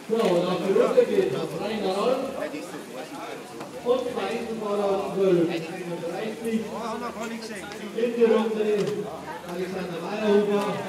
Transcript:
So, nach der Runde geht das Rainer Rolf und Einzelfahrer 12. In der Runde Alexander Meyerhuber.